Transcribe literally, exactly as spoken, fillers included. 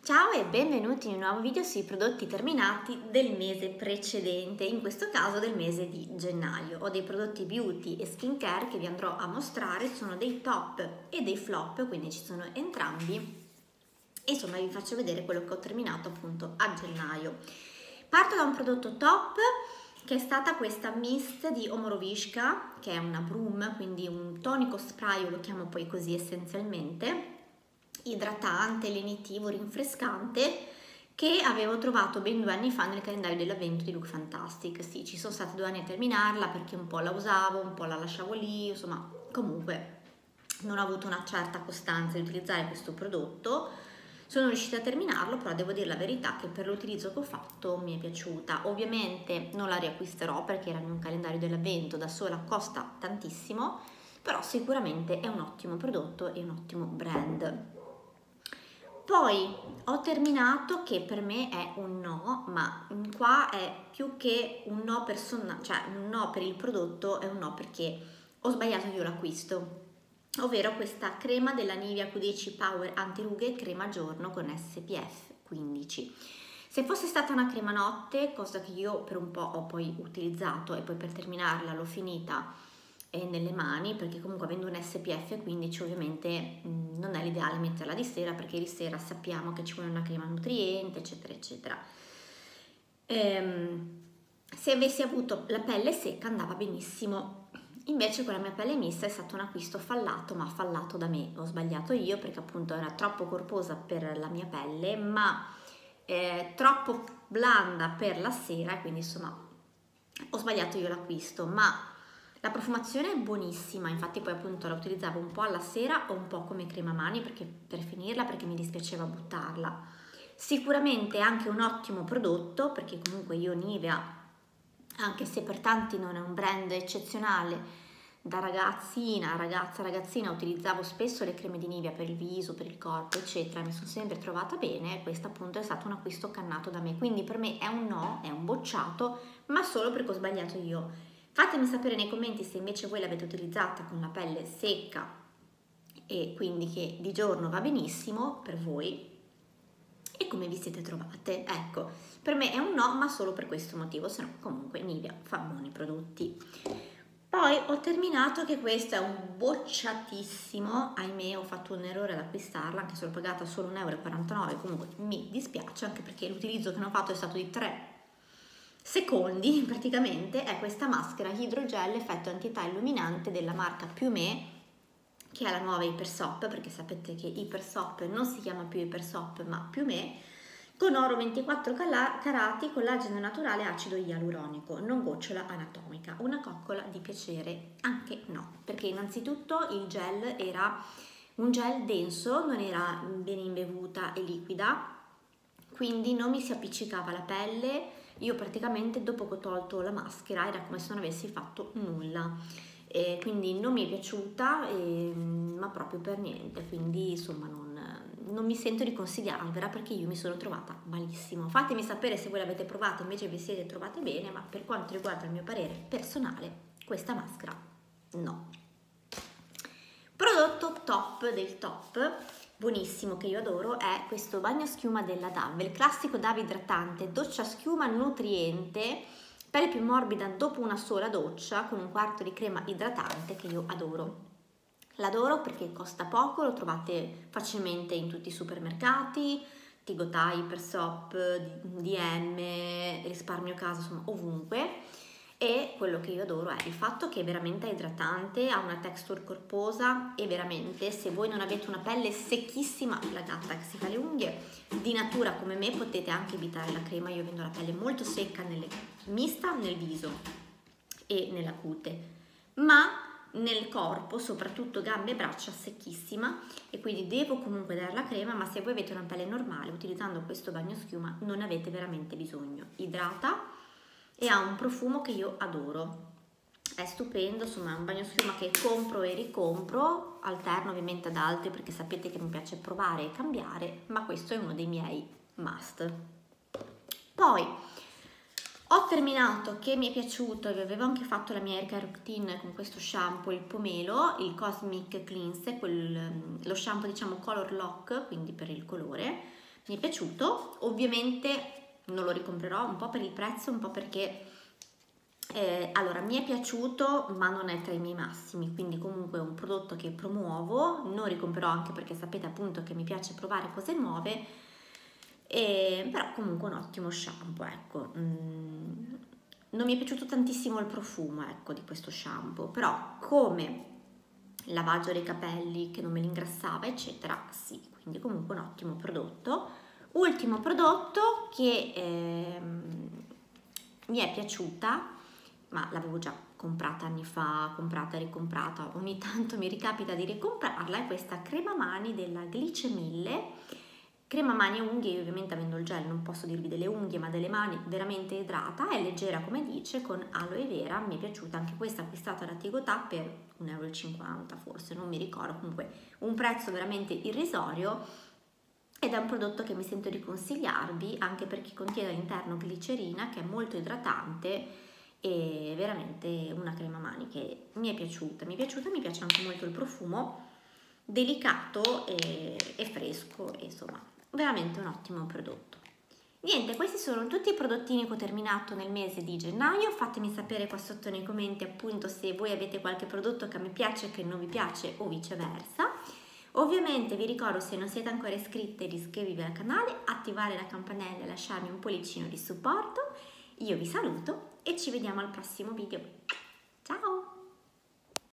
Ciao e benvenuti in un nuovo video sui prodotti terminati del mese precedente, in questo caso del mese di gennaio. Ho dei prodotti beauty e skincare che vi andrò a mostrare, sono dei top e dei flop, quindi ci sono entrambi. E insomma vi faccio vedere quello che ho terminato appunto a gennaio. Parto da un prodotto top che è stata questa mist di Omorovishka, che è una broom, quindi un tonico spray, io lo chiamo poi così essenzialmente, idratante, lenitivo, rinfrescante, che avevo trovato ben due anni fa nel calendario dell'avvento di Look Fantastic. Sì, ci sono stati due anni a terminarla perché un po' la usavo, un po' la lasciavo lì, insomma, comunque non ho avuto una certa costanza di utilizzare questo prodotto. Sono riuscita a terminarlo, però devo dire la verità che per l'utilizzo che ho fatto mi è piaciuta. Ovviamente non la riacquisterò perché era in un calendario dell'avvento, da sola costa tantissimo, però sicuramente è un ottimo prodotto e un ottimo brand. Poi ho terminato, che per me è un no, ma qua è più che un no personale, cioè un no per il prodotto, è un no perché ho sbagliato io l'acquisto, ovvero questa crema della Nivea Q dieci Power Antirughe crema giorno con S P F quindici. Se fosse stata una crema notte, cosa che io per un po' ho poi utilizzato e poi per terminarla l'ho finita e nelle mani, perché comunque avendo un S P F quindici ovviamente mh, non è l'ideale metterla di sera, perché di sera sappiamo che ci vuole una crema nutriente eccetera eccetera. Ehm, se avessi avuto la pelle secca andava benissimo, invece con la mia pelle mista è stato un acquisto fallato, ma fallato da me, ho sbagliato io perché appunto era troppo corposa per la mia pelle, ma eh, troppo blanda per la sera, quindi insomma ho sbagliato io l'acquisto. Ma la profumazione è buonissima, infatti poi appunto la utilizzavo un po' alla sera o un po' come crema mani perché, per finirla, perché mi dispiaceva buttarla. Sicuramente è anche un ottimo prodotto, perché comunque io Nivea, anche se per tanti non è un brand eccezionale, da ragazzina, ragazza, ragazzina utilizzavo spesso le creme di Nivea per il viso, per il corpo eccetera, mi sono sempre trovata bene. Questo appunto è stato un acquisto cannato da me, quindi per me è un no, è un bocciato, ma solo perché ho sbagliato io. Fatemi sapere nei commenti se invece voi l'avete utilizzata con la pelle secca e quindi che di giorno va benissimo per voi e come vi siete trovate. Ecco, per me è un no, ma solo per questo motivo, se no comunque Nivea fa buoni prodotti. Poi ho terminato che questo è un bocciatissimo, ahimè ho fatto un errore ad acquistarla, anche se l'ho pagata solo un euro e quarantanove, comunque mi dispiace anche perché l'utilizzo che ne ho fatto è stato di tre secondi praticamente. È questa maschera idrogel effetto anti-età illuminante della marca Piumé, che è la nuova Hypersop, perché sapete che Hypersop non si chiama più Hypersop ma Piumé, con oro ventiquattro carati, collagene naturale, acido ialuronico, non gocciola anatomica. Una coccola di piacere? Anche no, perché innanzitutto il gel era un gel denso, non era ben imbevuta e liquida, quindi non mi si appiccicava alla pelle. Io praticamente dopo che ho tolto la maschera era come se non avessi fatto nulla, e quindi non mi è piaciuta, e, ma proprio per niente, quindi insomma non, non mi sento di consigliarvela perché io mi sono trovata malissimo. Fatemi sapere se voi l'avete provata, invece vi siete trovate bene, ma per quanto riguarda il mio parere personale questa maschera no. Prodotto top del top, buonissimo, che io adoro, è questo bagno schiuma della Dove, il classico Dove idratante, doccia schiuma nutriente, pelle più morbida dopo una sola doccia, con un quarto di crema idratante, che io adoro. L'adoro perché costa poco, lo trovate facilmente in tutti i supermercati, Tigotai, Hypersop, D M, Risparmio Casa, insomma ovunque. E quello che io adoro è il fatto che è veramente idratante, ha una texture corposa e veramente, se voi non avete una pelle secchissima, la gatta che si fa le unghie, di natura come me, potete anche evitare la crema. Io avendo la pelle molto secca, nelle, mista nel viso e nella cute, ma nel corpo, soprattutto gambe e braccia, secchissima, e quindi devo comunque dare la crema. Ma se voi avete una pelle normale, utilizzando questo bagno schiuma non avete veramente bisogno. Idrata e ha un profumo che io adoro, è stupendo, insomma è un bagno schiuma che compro e ricompro, alterno ovviamente ad altri perché sapete che mi piace provare e cambiare, ma questo è uno dei miei must. Poi ho terminato, che mi è piaciuto, e avevo anche fatto la mia hair care routine con questo shampoo, il pomelo, il Cosmic Cleanse, quel, lo shampoo diciamo color lock, quindi per il colore, mi è piaciuto, ovviamente non lo ricomprerò, un po' per il prezzo, un po' perché eh, allora mi è piaciuto ma non è tra i miei massimi, quindi comunque è un prodotto che promuovo, non ricomprerò anche perché sapete appunto che mi piace provare cose nuove, e, però comunque un ottimo shampoo, ecco. Mm, non mi è piaciuto tantissimo il profumo, ecco, di questo shampoo, però come lavaggio dei capelli che non me li ingrassava eccetera, sì, quindi comunque un ottimo prodotto. Ultimo prodotto che ehm, mi è piaciuta, ma l'avevo già comprata anni fa, comprata e ricomprata, ogni tanto mi ricapita di ricomprarla, è questa crema mani della Glice mille, crema mani e unghie. Io ovviamente avendo il gel non posso dirvi delle unghie, ma delle mani veramente idrata, è leggera come dice, con aloe vera, mi è piaciuta anche questa, acquistata da Tigotà per un euro e cinquanta forse, non mi ricordo, comunque un prezzo veramente irrisorio, ed è un prodotto che mi sento di consigliarvi anche perché contiene all'interno glicerina, che è molto idratante, e veramente una crema mani che mi è piaciuta, mi è piaciuta, mi piace anche molto il profumo, delicato e, e fresco, e insomma veramente un ottimo prodotto. Niente, questi sono tutti i prodottini che ho terminato nel mese di gennaio. Fatemi sapere qua sotto nei commenti appunto se voi avete qualche prodotto che a me piace e che non vi piace o viceversa. Ovviamente vi ricordo, se non siete ancora iscritti, di iscrivervi al canale, attivare la campanella e lasciarmi un pollicino di supporto. Io vi saluto e ci vediamo al prossimo video.